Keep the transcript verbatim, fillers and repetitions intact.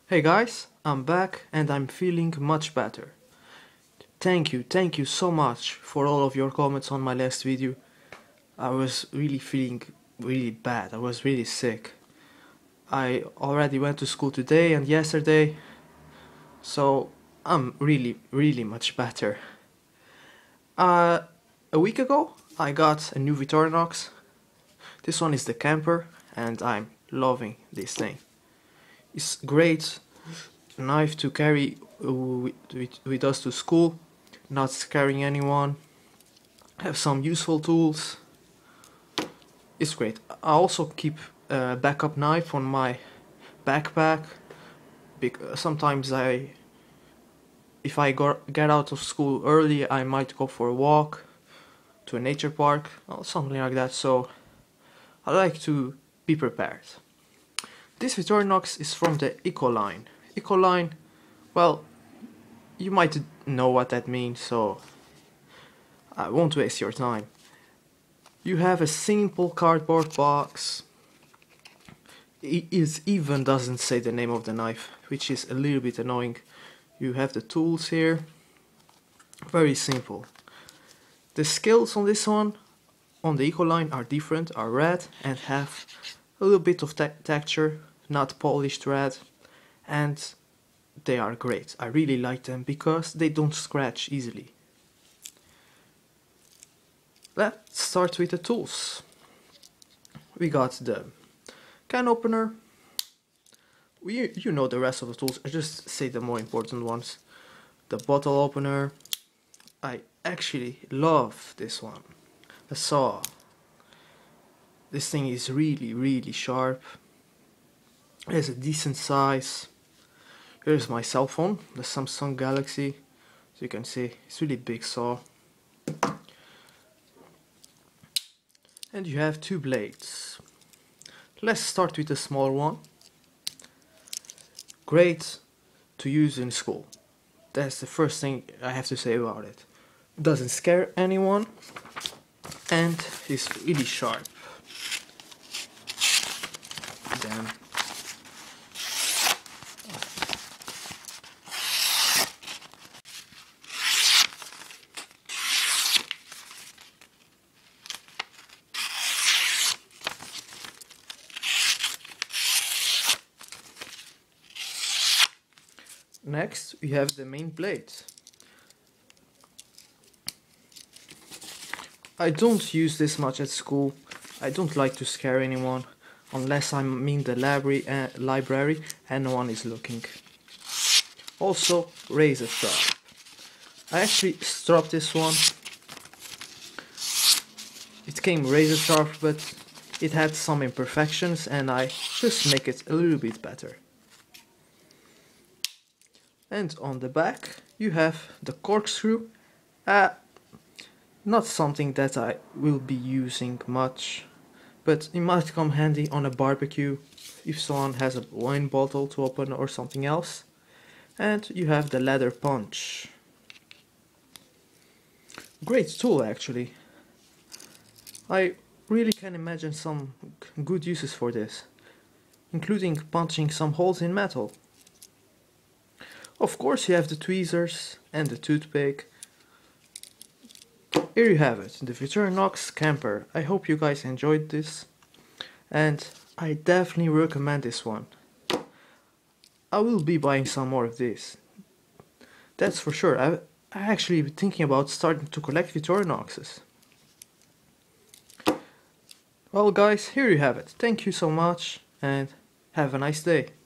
Hey guys, I'm back and I'm feeling much better. Thank you, thank you so much for all of your comments on my last video. I was really feeling really bad, I was really sick. I already went to school today and yesterday, so I'm really, really much better. Uh, a week ago I got a new Victorinox. This one is the camper and I'm loving this thing. It's great knife to carry with, with, with us to school, not scaring anyone, have some useful tools. It's great. I also keep a backup knife on my backpack because sometimes I if I go, get out of school early I might go for a walk to a nature park or something like that, so I like to be prepared. This Victorinox is from the Eco line. Eco line, well, you might know what that means, so I won't waste your time. You have a simple cardboard box. It even doesn't say the name of the knife, which is a little bit annoying. You have the tools here. Very simple. The scales on this one, on the Eco line, are different, are red and have a little bit of te texture, not polished red, and they are great. I really like them because they don't scratch easily. Let's start with the tools. We got the can opener. We, you know the rest of the tools, I just say the more important ones. The bottle opener. I actually love this one. A saw. This thing is really, really sharp. It has a decent size. Here's my cell phone, the Samsung Galaxy. As you can see, it's really big saw. And you have two blades. Let's start with the small one. Great to use in school. That's the first thing I have to say about it. Doesn't scare anyone and is really sharp. Then next we have the main blade. I don't use this much at school. I don't like to scare anyone unless I'm in the library, uh, library and no one is looking. Also, razor sharp. I actually stropped this one. It came razor sharp, but it had some imperfections and I just make it a little bit better. And on the back you have the corkscrew. Uh, not something that I will be using much, but it might come handy on a barbecue if someone has a wine bottle to open or something else. And you have the leather punch. Great tool actually. I really can imagine some good uses for this, including punching some holes in metal. Of course you have the tweezers and the toothpick. Here you have it, the Victorinox camper. I hope you guys enjoyed this and I definitely recommend this one. I will be buying some more of this. That's for sure. I, I actually been thinking about starting to collect Victorinoxes. Well guys, here you have it. Thank you so much and have a nice day.